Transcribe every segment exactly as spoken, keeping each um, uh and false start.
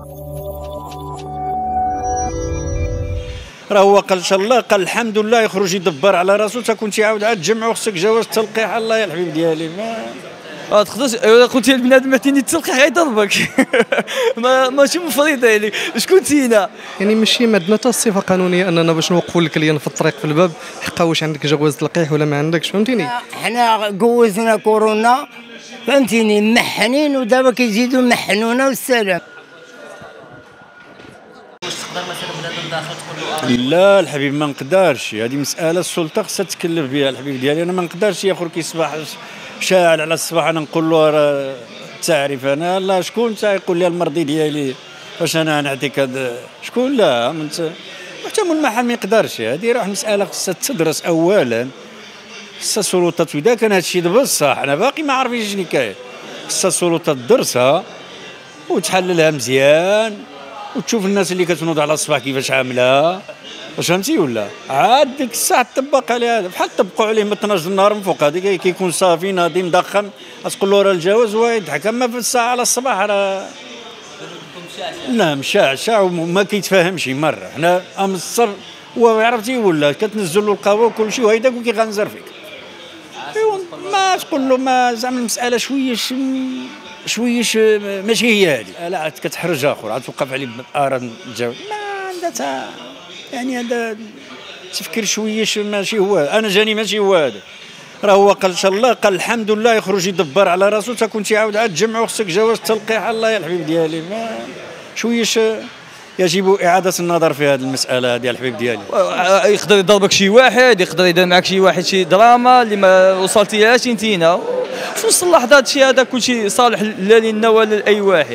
راه هو قال ان شاء الله، قال الحمد لله، يخرج يدبر على راسو، تكون تيعاود عاد تجمعوا خصك جواز التلقيح. الله يا الحبيب ديالي، ما اه تقدرش الا قلتي لبنادم ما تيني التلقيح غيضربك. ما ماشي من فريضه يعني. شكون تينا يعني ماشي ما عندنا حتى الصفه قانونيه اننا باش نوقفوا الكليان في الطريق في الباب حقا واش عندك جواز تلقيح ولا ما عندكش، فهمتيني. حنا جوزنا كورونا فهمتيني محنين، ودابا كيزيدوا محنونا والسلام. لا الحبيب ما نقدرش، هذه مساله السلطه خصها تكلف بها الحبيب ديالي. انا ما نقدرش يا اخو كيصبح شاعل على الصباح انا نقول له راه تعرف انا لا شكون تا يقول لي المرضي ديالي واش انا نعطيك هذا شكون؟ لا منت حتى من المحل ما يقدرش. هذه راه مساله خصها تدرس اولا، خصها السلطات. واذا كان هذا الشيء بصح انا باقي ما عارفينش شنو كاين، خصها السلطات تدرسها وتحللها مزيان وتشوف الناس اللي كتنوض على الصباح كيفاش عامله، واش فهمتي ولا؟ عاد ديك الساعه تطبق على هذا، بحال طبقوا عليه من اثناش النهار من فوق. هذيك كيكون صافي ناضي مضخم تقول له راه الجواز هو يضحك. اما في الساعه على الصباح راه لا مشعشع وما كيتفاهمش مره. حنا امصر وعرفتي ولا كتنزل له القهوه وكل شيء وهيداك وكيغنزر فيك. ما تقول له ما زعما المساله شويش شويش ماشي هي هذه. لا عاد كتحرج اخر، عاد توقف عليه بارا الجواز ما عندها يعني. هذا تفكير شويش ماشي هو. انا جاني ماشي هو هذا. راه هو قال ان شاء الله، قال الحمد لله، يخرج يدبر على راسو، تكون تيعاود عاد تجمعوا خصك جواز التلقيح. الله يا الحبيب ديالي، ما شويش يجب اعاده النظر في هذه المساله هذه الحبيب ديالي. يقدر يضربك شي واحد، يقدر يدير معك شي واحد شي دراما اللي ما وصلتيهاش انتينا. في وسط اللحظات شي هذا كلشي صالح لا لنا ولا لاي واحد،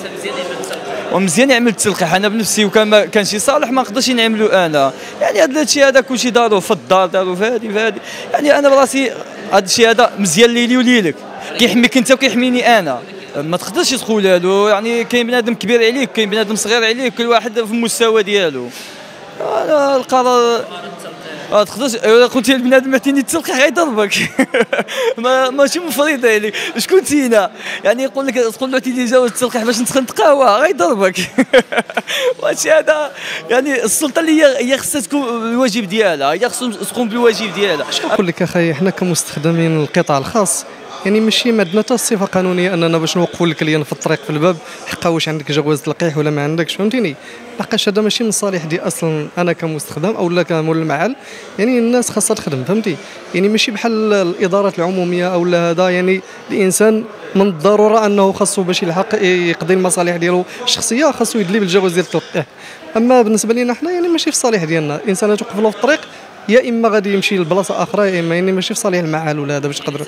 ومزيان يعمل التلقيح. انا بنفسي وكان كان شي صالح ما نقدرش نعملو انا. يعني هذا الشيء هذا كلشي دارو في الدار، دارو في هذه في هذه. يعني انا براسي هذا الشيء هذا مزيان ليلي وليلك، كيحميك انت وكيحميني انا. ما تقدرش تقولها له. يعني كاين بنادم كبير عليك، كاين بنادم صغير عليك، كل واحد في المستوى ديالو. انا القرار اه تقدرش الا قلتي لبنادم ما تيني التلقيح غيضربك. ما ماشي من فريضه يعني. شكون تينا يعني يقول لك تقول له تيني جواز التلقيح باش ندخل نتقهوى غيضربك. وهادشي هذا يعني السلطه اللي هي خصها تكون الواجب ديالها، هي خصها تقوم بالواجب ديالها. اش نقول لك اخي، حنا كمستخدمين القطاع الخاص يعني ماشي ما عندنا حتى الصفه قانونيه اننا باش نوقفوا الكليان في الطريق في الباب حقا واش عندك جواز تلقيح ولا ما عندكش، فهمتيني. لقاش هذا ماشي من صالح دي اصلا انا كمستخدم او لا كمول المحل. يعني الناس خاصها تخدم، فهمتي. يعني ماشي بحال الادارات العموميه او لا. هذا يعني الانسان من الضروره انه خاصو باش يلحق يقضي المصالح ديالو الشخصيه خاصو يدلي بالجواز ديال التلقيح. اما بالنسبه لنا حنا يعني ماشي في الصالح ديالنا. الانسان توقف له في الطريق يا اما غادي يمشي لبلاصه اخرى، يا اما يعني ماشي في صالح المعال ولا هذا باش يقدر.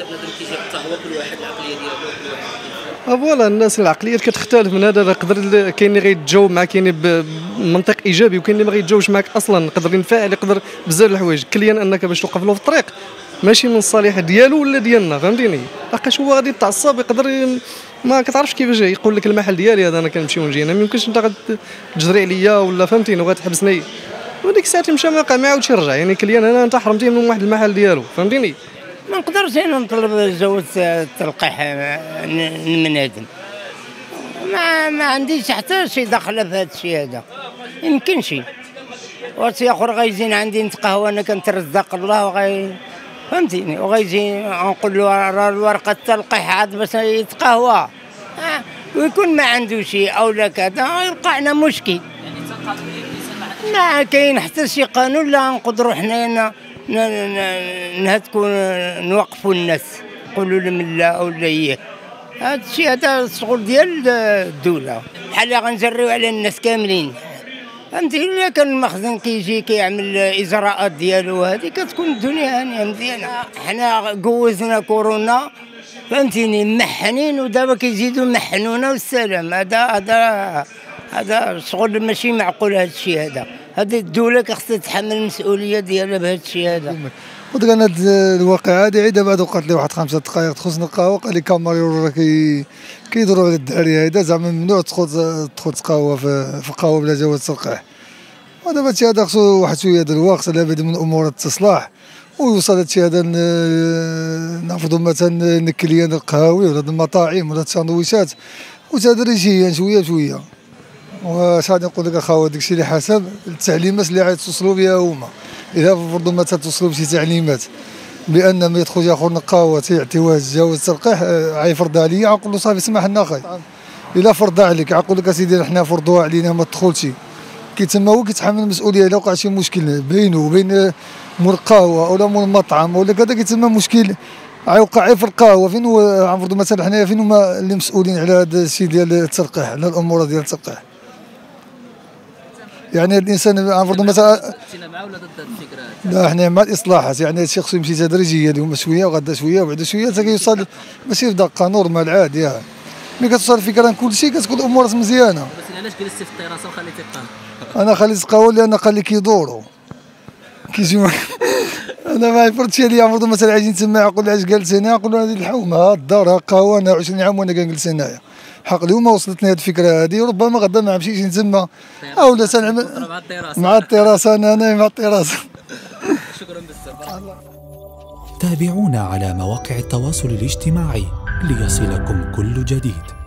فوالا الناس العقليات كتختلف من هذا. يقدر كاين اللي غيتجاوب معك يعني بمنطق ايجابي، وكاين اللي ما غيتجاوبش معك اصلا، يقدر ينفعل، يقدر بزاف الحوايج. كليان انك باش توقف له في الطريق ماشي من الصالح ديالو ولا ديالنا، فهمتيني. لقاش هو غادي يتعصب، يقدر ي... ما كتعرفش كيفاش يقول لك المحل ديالي هذا انا كنمشي ونجي. انا ما يمكنش انت غتجري عليا ولا فهمتيني وغتحبسني. وديك الساعه مشى ما ما عاودش يرجع. يعني كليان انا انت حرمتيه من واحد المحل ديالو، فهمتيني. ما نقدرش انا نطلب جواز التلقيح من بنادم. ما ما عنديش حتى شي دخله في هذا الشيء هذا. يمكنش وشي اخر غيجيني عندي نتقهوى انا كنترزق الله وغي فهمتيني، وغيجي نقول له راه الورقه التلقيح عاد باش يتقهوى ويكون ما عنده شيء او لا كذا يلقى لنا مشكل. ما كاين حتى شي قانون لا نقدروا حنايا نهتكوا نوقفوا الناس نقولوا لهم لا او لا ايه. هذا الشيء هذا الشغل ديال الدوله. بحال غنجريو على الناس كاملين، فهمتي. الا كان المخزن كيجي كيعمل اجراءات ديالو هذه كتكون الدنيا هانيه مزيانه. حنا جوزنا كورونا فهمتيني محنين، ودابا كيزيدوا محنونا والسلام. هذا هذا هذا شغل ماشي معقول. هذا الشيء هذا هذه الدوله خاصها تتحمل المسؤوليه ديالها بهذا الشيء هذا. وكان هذه الواقعه هذه عيده بعد وقعت لي واحد خمسة دقائق تخص القهوه، قال لي كاميرا راه كي كيضربوا على الدراري هذا زعما ممنوع تدخل تدخل تقهوى في في القهوه بلا جواز تلقيح. ودابا هادشي هذا خصو واحد شويه ديال الوقت على بال من امور التصلاح ويوصل هادشي هذا. ناخذوا مثلا الكليان القهاوي ولا المطاعم ولا الساندويشات وتدريجيا شويه بشويه. واش غادي نقول لك اخاوه، داكشي اللي حسب التعليمات اللي غيتوصلوا بها هما. اذا فرضوا ما توصلوا بشي تعليمات بان ما يدخل اخر نقاوه تيعطي واحد جواز تلقيح غيفرضها عليا، غنقول له صافي سمح لنا اخي. الا فرضها عليك غنقول لك اسيدي حنا فرضوها علينا ما تدخلش، كي تما هو كيتحمل المسؤوليه. الا وقع شي مشكل بينه وبين مول القهوه ولا مول المطعم ولا كذا كيتسمى مشكل غيوقع غير في القهوه. فين هو غنفرضوا مثلا حنايا فين هما اللي مسؤولين على هذا الشيء ديال التلقيح، على الامور ديال التلقيح؟ يعني الانسان غنفرضوا مثلا معاه ولا ضد الفكره؟ لا حنا مع الاصلاحات، يعني هذا الشيء خصو يمشي تدريجيا، اليوم شويه وغدا شويه وبعد شويه حتى كيوصل ماشي في دقه نورمال عادي. ملي كتوصل الفكره كل شيء كتكون الامور مزيانه. بس علاش جلستي في الطيراسه وخليتي القهوه؟ انا خليت القهوه لان قال لي كيدوروا كيجيو انا ما عرفتش عليا. فرضوا مثلا عايزين تما نقول علاش جالس هنا، نقول له هذه الحومه ها الدار ها القهوه، انا عشرين عام وانا كنجلس هنايا. حق اليوم ما وصلتني هذه الفكره هذه، ربما غدا ما نمشيش نتما او لا سنعمل مع الطيراسه مع الطيراسه انا انا مع الطيراسه. شكرا بزاف. تابعونا على مواقع التواصل الاجتماعي ليصلكم كل جديد.